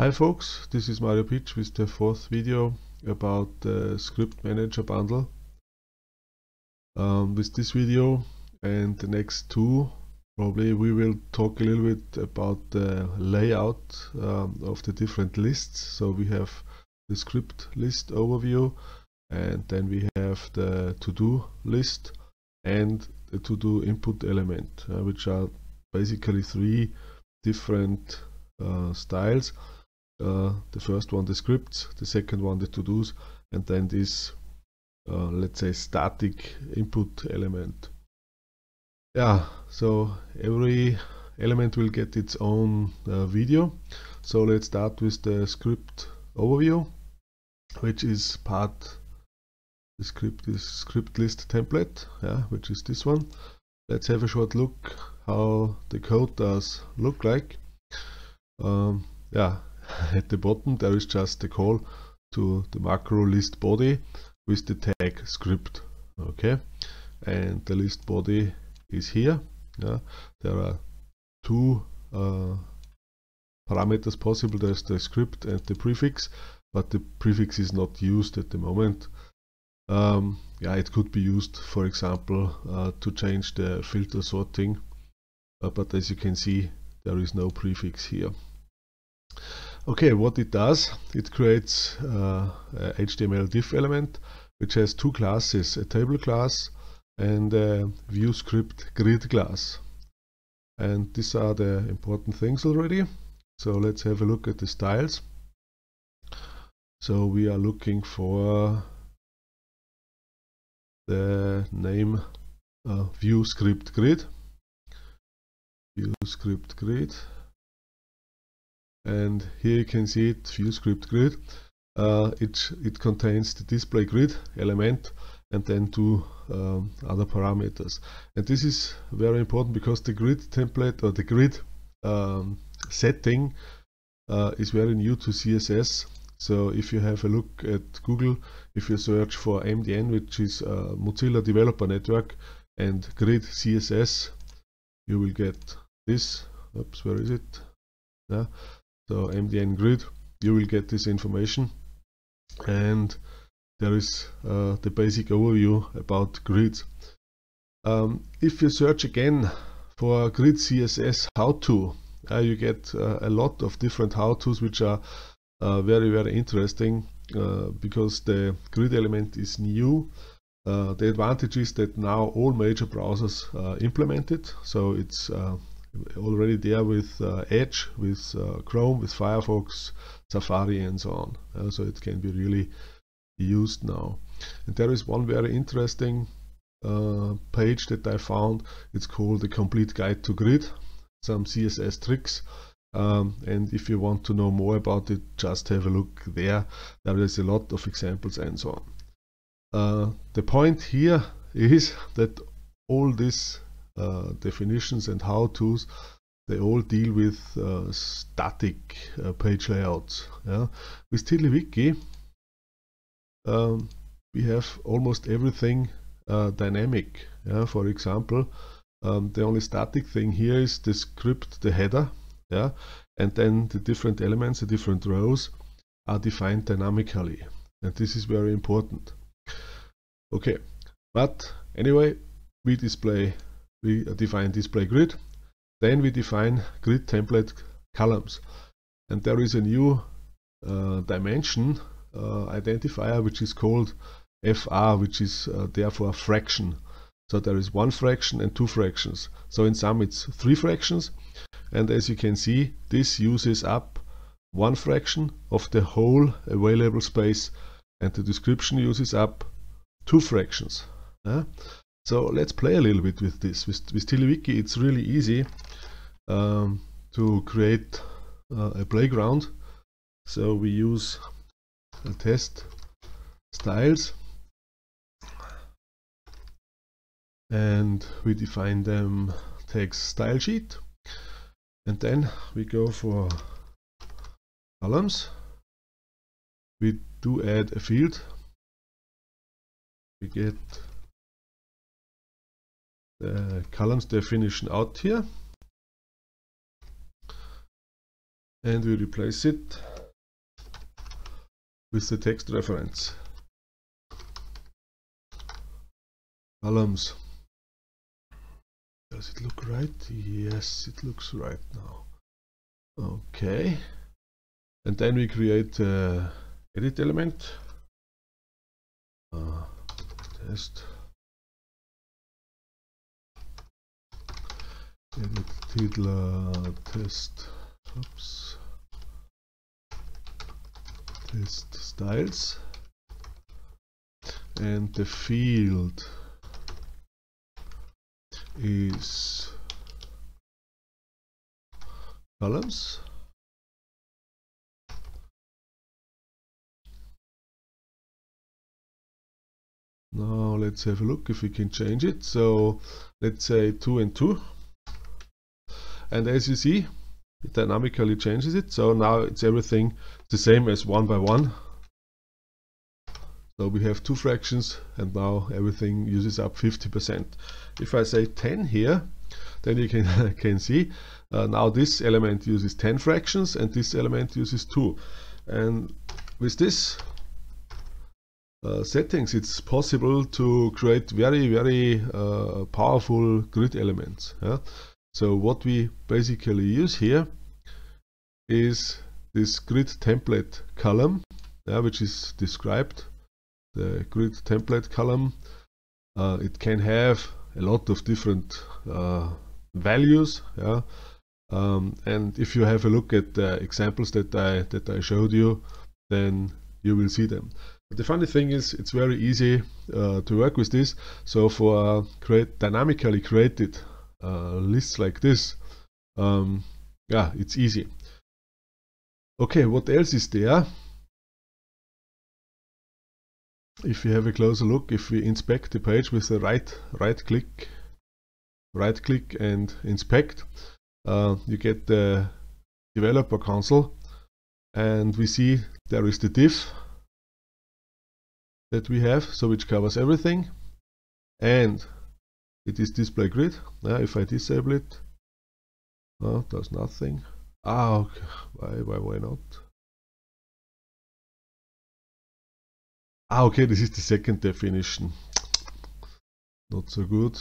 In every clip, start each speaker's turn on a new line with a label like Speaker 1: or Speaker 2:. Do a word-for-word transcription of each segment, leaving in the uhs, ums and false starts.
Speaker 1: Hi folks, this is Mario Pitch with the fourth video about the Script Manager bundle. Um, with this video and the next two, probably we will talk a little bit about the layout um, of the different lists. So we have the script list overview, and then we have the to-do list and the to-do input element, uh, which are basically three different uh, styles. Uh, the first one the scripts, the second one the to-dos, and then this uh, let's say static input element. Yeah, so every element will get its own uh, video. So let's start with the script overview, which is part the script is script list template, yeah, which is this one. Let's have a short look how the code does look like. Um, yeah. At the bottom there is just a call to the macro list body with the tag script, okay, and the list body is here. Yeah. There are two uh, parameters possible. There's the script and the prefix, but the prefix is not used at the moment. Um, yeah, it could be used, for example, uh, to change the filter sorting, uh, but as you can see there is no prefix here. Okay, what it does, it creates uh, a H T M L div element which has two classes, a table class and a view script grid class. And these are the important things already. So let's have a look at the styles. So we are looking for the name uh, view script grid, view script grid. And here you can see it, view script grid. Uh, it, it contains the display grid element and then two um, other parameters. And this is very important because the grid template or the grid um, setting uh, is very new to C S S. So if you have a look at Google, if you search for M D N, which is uh, Mozilla Developer Network, and grid C S S, you will get this. Oops, where is it? Yeah. So M D N grid, you will get this information, and there is uh, the basic overview about grids. Um, if you search again for grid C S S how-to, uh, you get uh, a lot of different how-tos which are uh, very very interesting uh, because the grid element is new. Uh, the advantage is that now all major browsers uh, implement it, so it's uh, already there with uh, Edge, with uh, Chrome, with Firefox, Safari and so on. Uh, so it can be really used now. And there is one very interesting uh, page that I found. It's called the Complete Guide to Grid, some C S S tricks. Um, and if you want to know more about it, just have a look there. There is a lot of examples and so on. Uh, the point here is that all this Uh, definitions and how-tos, they all deal with uh, static uh, page layouts. Yeah? With TiddlyWiki um, we have almost everything uh, dynamic. Yeah? For example, um, the only static thing here is the script, the header, yeah? And then the different elements, the different rows are defined dynamically, and this is very important. Okay, but anyway, we display we define display grid, then we define grid template columns, and there is a new uh, dimension uh, identifier which is called F R, which is uh, therefore fraction. So there is one fraction and two fractions, so in sum it's three fractions, and as you can see this uses up one fraction of the whole available space, and the description uses up two fractions. uh? So let's play a little bit with this. With, with TiddlyWiki it's really easy um, to create uh, a playground. So we use a test styles and we define them text style sheet, and then we go for columns. We do add a field. We get the columns definition out here, and we replace it with the text reference. Columns. Does it look right? Yes, it looks right now. Okay. And then we create uh, edit element. Uh, test. Edit title test. Oops. Test styles. And the field is columns. Now let's have a look if we can change it. So let's say two and two. And as you see, it dynamically changes it. So now it's everything the same as one by one. So we have two fractions and now everything uses up fifty percent. If I say ten here, then you can, can see uh, now this element uses ten fractions and this element uses two. And with this uh, settings, it's possible to create very, very uh, powerful grid elements. Yeah? So what we basically use here is this grid template column, yeah, which is described. The grid template column, uh, it can have a lot of different uh, values, yeah. Um, and if you have a look at the examples that I that I showed you, then you will see them. But the funny thing is, it's very easy uh, to work with this. So for uh, create dynamically created uh, lists like this, um, yeah, it's easy. Okay, what else is there? If you have a closer look, if we inspect the page with the right right click, right click and inspect, uh, you get the developer console, and we see there is the div that we have, so which covers everything, and it is display grid. Uh, if I disable it, no, does nothing. Ah, okay. Why, why, why not? Ah, okay, this is the second definition. Not so good.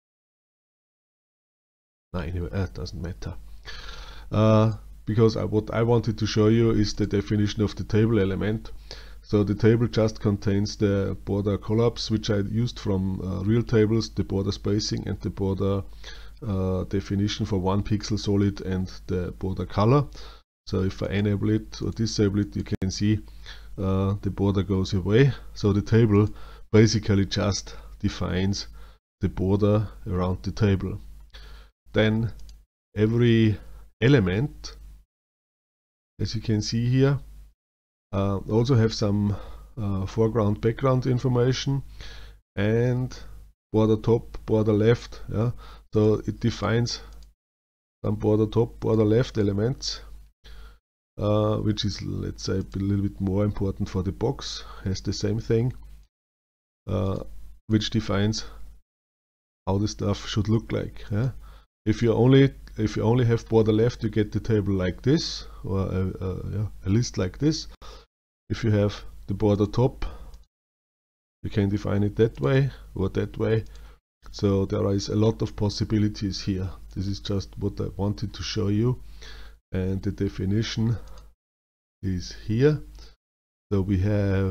Speaker 1: No, anyway, that doesn't matter. Uh, because I, what I wanted to show you is the definition of the table element. So the table just contains the border collapse, which I used from uh, real tables, the border spacing and the border uh, definition for one pixel solid and the border color. So if I enable it or disable it, you can see Uh, the border goes away. So the table basically just defines the border around the table. Then every element, as you can see here, uh, also have some uh, foreground background information and border top, border left. Yeah? So it defines some border top, border left elements. Uh, which is, let's say, a little bit more important for the box, has the same thing, uh, which defines how the stuff should look like. Yeah? If you only if you only have border left, you get the table like this, or a, a, yeah, a list like this. If you have the border top, you can define it that way or that way. So there is a lot of possibilities here. This is just what I wanted to show you. And the definition is here. So we have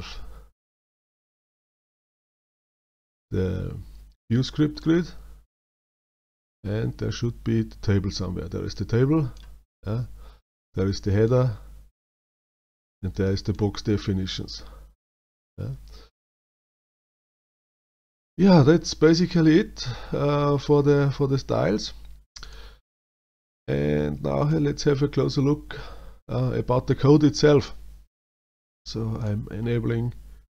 Speaker 1: the view script grid, and there should be the table somewhere. There is the table, yeah. There is the header, and there is the box definitions. Yeah, yeah, that's basically it uh, for the for the styles. And now let's have a closer look uh, about the code itself. So I'm enabling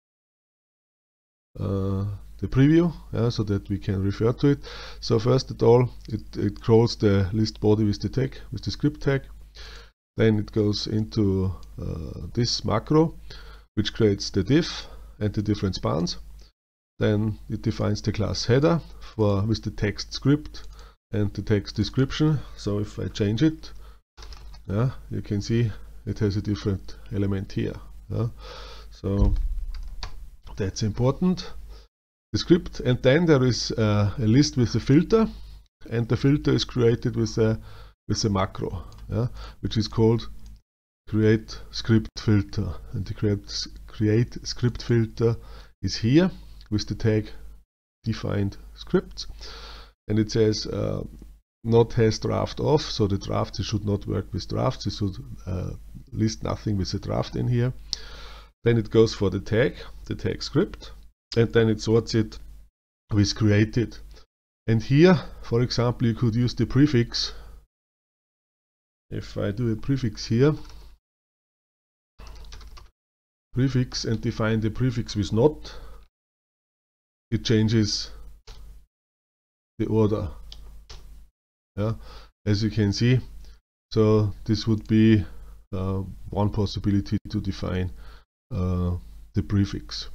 Speaker 1: uh, the preview, yeah, so that we can refer to it. So first of all, it, it crawls the list body with the tag, with the script tag. Then it goes into uh, this macro, which creates the div and the different spans. Then it defines the class header for with the text script and the text description. So if I change it, yeah, you can see it has a different element here. Yeah. So that's important. The script, and then there is uh, a list with a filter, and the filter is created with a with a macro, yeah, which is called create script filter, and the create create script filter is here with the tag defined scripts, and it says uh, not has draft off, so the drafts, it should not work with drafts, it should uh, list nothing with a draft in here. Then it goes for the tag, the tag script, and then it sorts it with created. And here, for example, you could use the prefix. If I do a prefix here, prefix, and define the prefix with not, it changes the order. Yeah, as you can see. So this would be uh, one possibility to define uh, the prefix.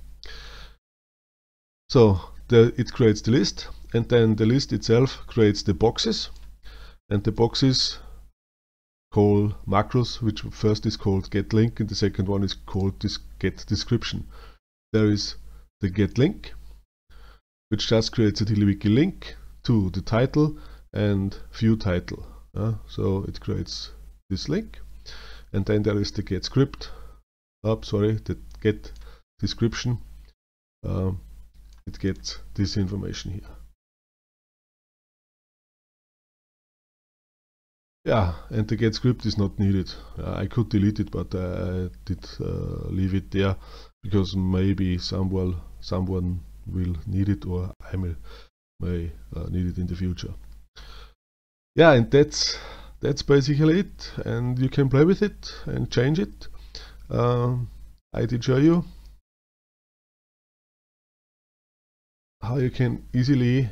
Speaker 1: So the, it creates the list, and then the list itself creates the boxes, and the boxes call macros, which first is called get link and the second one is called this get description. There is the get link, which just creates a TiddlyWiki link to the title and view title. Uh, so it creates this link, and then there is the get script. Oh, sorry, the get description. Um, it gets this information here. Yeah, and the get script is not needed. Uh, I could delete it, but uh, I did uh, leave it there because maybe someone someone will need it, or I may, may uh, need it in the future. Yeah, and that's that's basically it. And you can play with it and change it. Um, I did show you how you can easily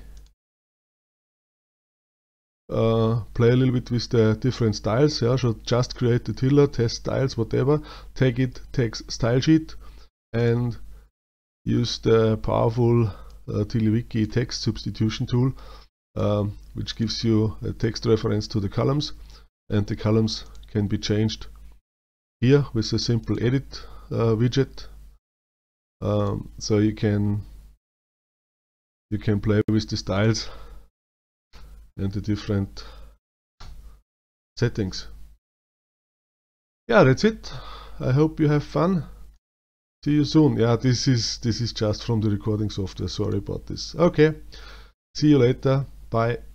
Speaker 1: uh, play a little bit with the different styles. Yeah, so just create the tiller, test styles, whatever, take it, take style sheet, and use the powerful uh, TiddlyWiki text substitution tool, um, which gives you a text reference to the columns, and the columns can be changed here with a simple edit uh, widget. Um, so you can you can play with the styles and the different settings. Yeah, that's it. I hope you have fun. See you soon. Yeah, this is this is just from the recording software. Sorry about this. Okay. See you later. Bye.